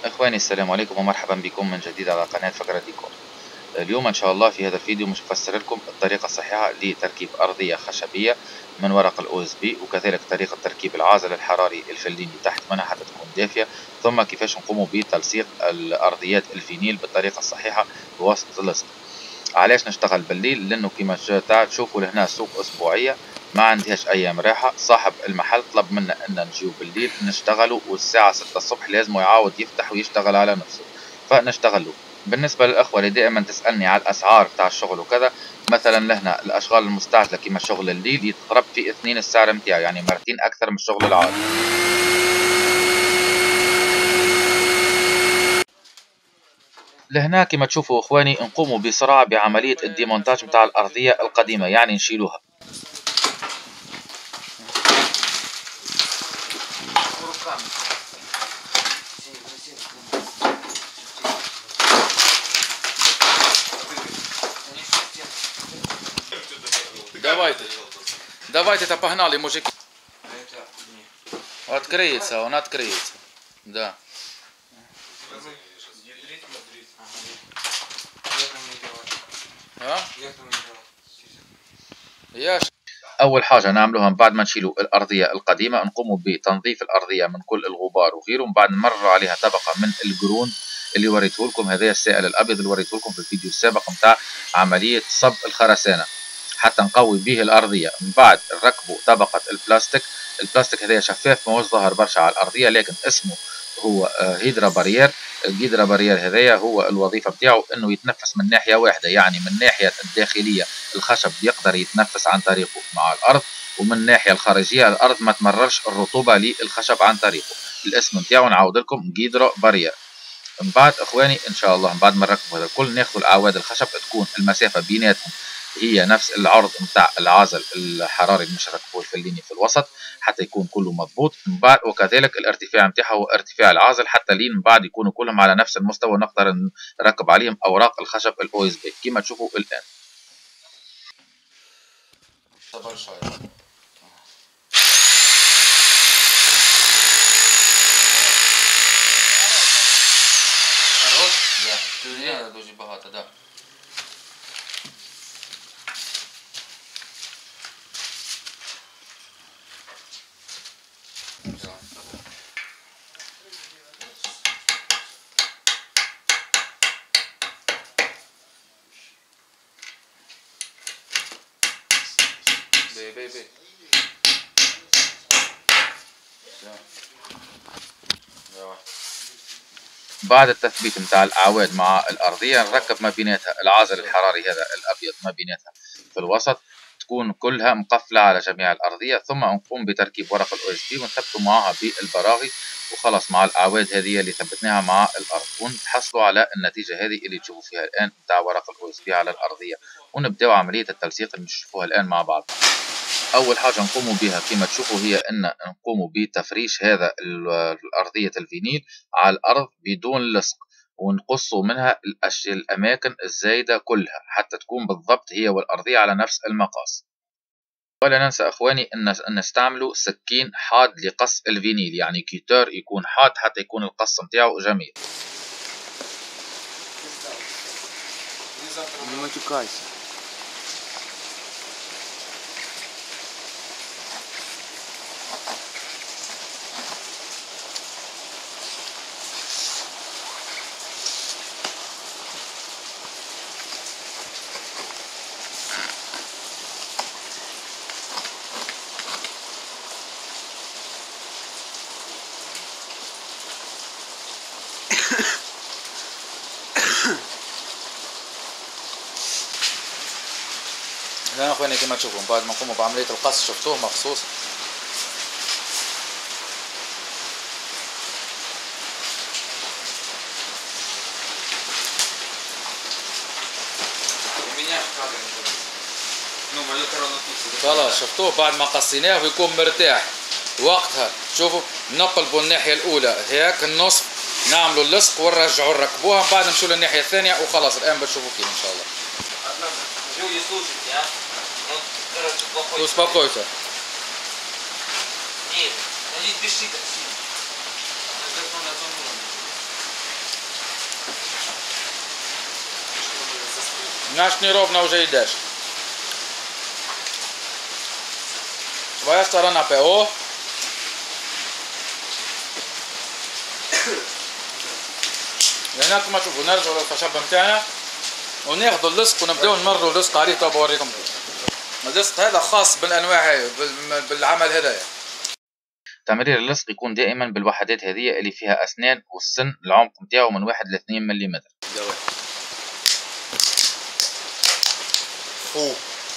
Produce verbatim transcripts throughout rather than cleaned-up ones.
إخواني السلام عليكم ومرحبا بكم من جديد على قناة فقرة ديكور. اليوم إن شاء الله في هذا الفيديو مش بفسر لكم الطريقة الصحيحة لتركيب أرضية خشبية من ورق ال أو إس بي، وكذلك طريقة تركيب العازل الحراري الفليني تحت منها حتى تكون دافية، ثم كيفاش نقوم بتلصيق الأرضيات الفينيل بالطريقة الصحيحة بواسطة اللصق. علاش نشتغل بالليل؟ لأنه كما تشوفوا لهنا سوق أسبوعية ما عندهاش أيام راحة. صاحب المحل طلب منا أن نجيو بالليل نشتغلوا، والساعة ستة الصبح لازم يعاود يفتح ويشتغل على نفسه، فنشتغلوا. بالنسبة للأخوة اللي دائما تسألني على الأسعار بتاع الشغل وكذا، مثلا لهنا الأشغال المستعجلة كما شغل الليل يتضرب في اثنين السعر متاعه، يعني مرتين أكثر من الشغل العادي. لهنا كما تشوفوا إخواني نقوموا بسرعة بعملية الديمونتاج متاع الأرضية القديمة، يعني نشيلوها. Давайте. Давайте это погнали, мужики. Откроется, он откроется. Да. يا أول حاجة نعملوها من بعد ما نشيلوا الأرضية القديمة، نقوموا بتنظيف الأرضية من كل الغبار وغيره، من بعد نمرر عليها طبقة من الجرون اللي وريته لكم، هذا السائل الأبيض اللي وريته لكم في الفيديو السابق متاع عملية صب الخرسانة حتى نقوي به الأرضية. من بعد نركبوا طبقة البلاستيك. البلاستيك هذا شفاف ما هوش ظاهر برشا على الأرضية، لكن اسمه هو هيدرا بارير. الهيدرا بارير هذايا هو الوظيفة بتاعه انه يتنفس من ناحية واحدة، يعني من الناحية الداخلية الخشب يقدر يتنفس عن طريقه مع الأرض، ومن الناحية الخارجية الأرض ما تمررش الرطوبة للخشب عن طريقه. الاسم بتاعه نعاود لكم هيدرا بارير. من بعد اخواني ان شاء الله من بعد ما نركبوا هذا الكل ناخذ الاعواد الخشب تكون المسافة بيناتهم هي نفس العرض نتاع العازل الحراري اللي مش نركبوه الفليني في الوسط حتى يكون كله مضبوط. من بعد وكذلك الارتفاع نتاعها هو ارتفاع العازل حتى لين من بعد يكونوا كلهم على نفس المستوى نقدر نركب عليهم اوراق الخشب الاو اس بي كما تشوفوا الان. بي. بعد التثبيت متاع الأعواد مع الأرضية نركب ما بيناتها العازل الحراري هذا الأبيض ما بيناتها في الوسط، تكون كلها مقفلة على جميع الأرضية، ثم نقوم بتركيب ورق الأو إس بي ونثبته معها بالبراغي وخلص مع الأعواد هذه اللي ثبتناها مع الأرض، ونحصلوا على النتيجة هذه اللي تشوفوا فيها الآن متاع ورق الأو إس بي على الأرضية، ونبدأ عملية التلصيق اللي نشوفوها الآن مع بعض. أول حاجة نقوم بها كما تشوفوا هي أن نقوم بتفريش هذا الأرضية الفينيل على الأرض بدون لصق، ونقصوا منها الأشياء الأماكن الزايدة كلها حتى تكون بالضبط هي والأرضية على نفس المقاس. ولا ننسى أخواني أن نستعملوا سكين حاد لقص الفينيل، يعني كيتور يكون حاد حتى يكون القص متاعه جميل. هنا اخواني كما تشوفوا بعد ما نقوموا بعملية القص شفتوه مخصوص خلاص شفتوه بعد ما قصيناه ويكون مرتاح. وقتها شوفوا نقلبوا الناحية الأولى هيك النصف نعملوا اللصق ونرجعوا نركبوها، بعد نمشوا للناحية الثانية وخلاص. الآن بتشوفوا كيف إن شاء الله. Успокойся. Naš ni rovno že ideš. Tvoja strana P O. هنا كما تشوفوا نرجعوا للخشب نتاعنا وناخذوا اللصق ونبداو نمروا اللصق عليه. تو بوريكم اللصق هذا خاص بالانواع هاي بالعمل هذايا. تمرير اللصق يكون دائما بالوحدات هذه اللي فيها اسنان والسن العمق نتاعو من واحد ل اثنين ملم. أوه.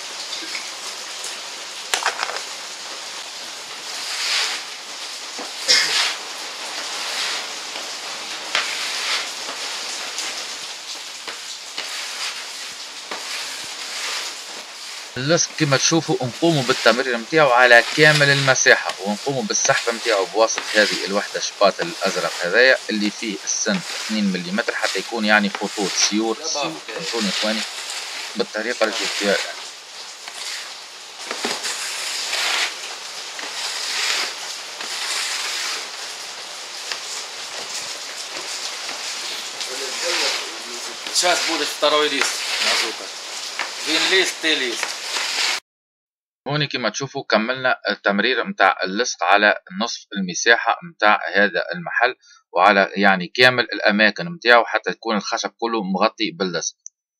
اللصق كما تشوفوا نقوموا بالتمرير نتاعو على كامل المساحة ونقوموا بالسحب نتاعو بواسط هذه الوحدة شباط الأزرق هذايا اللي فيه السن اثنين ملم حتى يكون يعني خطوط سيور. فهمتوني إخواني بالطريقة اللي شفتوها. شاس بودش второй лист мазука. فين ليست تي ليست. هوني كما تشوفوا كملنا التمرير متاع اللصق على نصف المساحة متاع هذا المحل وعلى يعني كامل الأماكن متاعه حتى تكون الخشب كله مغطي باللصق.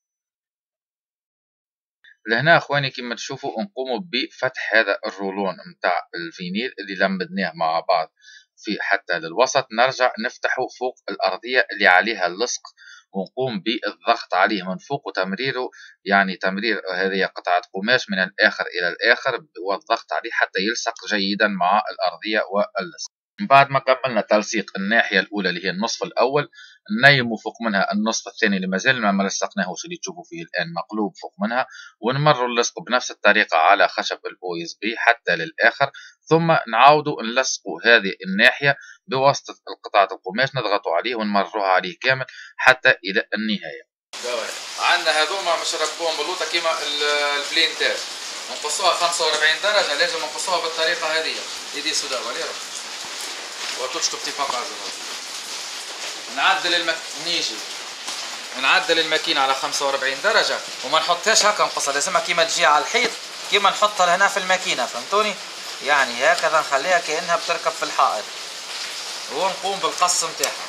لهنا اخواني كما تشوفوا نقوموا بفتح هذا الرولون متاع الفينيل اللي لمدناه مع بعض في حتى للوسط. نرجع نفتحه فوق الأرضية اللي عليها اللصق ونقوم بالضغط عليه من فوق وتمريره يعني تمرير هذه قطعة قماش من الآخر إلى الآخر والضغط عليه حتى يلصق جيدا مع الأرضية واللصق. بعد ما كملنا تلصيق الناحية الأولى اللي هي النصف الأول نيموا فوق منها النصف الثاني اللي مازال ما لصقناهوش اللي تشوفوا فيه الآن مقلوب فوق منها ونمروا اللصق بنفس الطريقة على خشب الأو إس بي حتى للآخر. ثم نعاودوا نلصقوا هذه الناحية بواسطة القطعة القماش نضغطوا عليه ونمروها عليه كامل حتى إلى النهاية. عندنا هذوما مش ركبوهم بلوطة كيما البلين تاع نقصوها خمسة وأربعين درجة. لازم نقصوها بالطريقة هذه. يدي سودا وليرة وتشطب اتفاق عزيزي. نعدل المك... نيجي نعدل الماكينة على خمسة وأربعين درجة وما نحطهاش هكا نقصها. لازمها كيما تجي على الحيط كيما نحطها لهنا في الماكينة. فهمتوني؟ يعني هكذا نخليها كأنها بتركب في الحائط ونقوم بالقص نتاعها.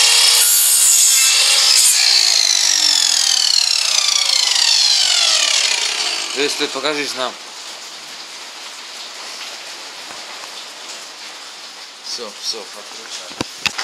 Если покажись нам. Все, все, отключай.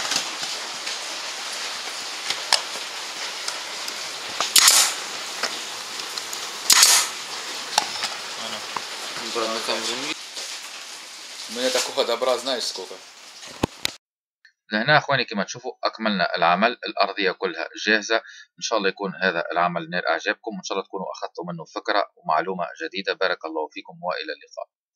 У меня такого добра знаешь сколько. لهنا اخواني كما تشوفوا اكملنا العمل. الارضيه كلها جاهزه. ان شاء الله يكون هذا العمل نال اعجابكم وان شاء الله تكونوا اخذتوا منه فكره ومعلومه جديده. بارك الله فيكم والى اللقاء.